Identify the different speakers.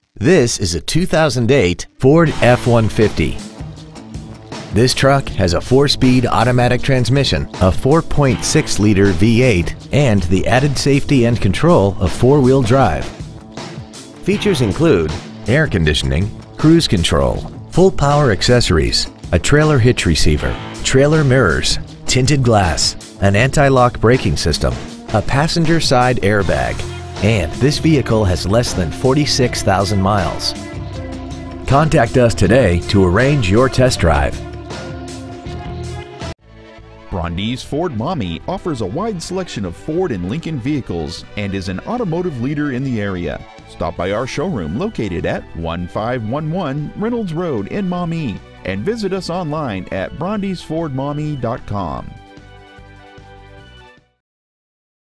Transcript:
Speaker 1: This is a 2008 Ford F-150. This truck has a 4-speed automatic transmission, a 4.6-liter V8, and the added safety and control of 4-wheel drive. Features include air conditioning, cruise control, full power accessories, a trailer hitch receiver, trailer mirrors, tinted glass, an anti-lock braking system, a passenger side airbag, and this vehicle has less than 46,000 miles. Contact us today to arrange your test drive.
Speaker 2: Brondis Ford Maumee offers a wide selection of Ford and Lincoln vehicles and is an automotive leader in the area. Stop by our showroom located at 1511 Reynolds Road in Maumee and visit us online at brondisfordmaumee.com.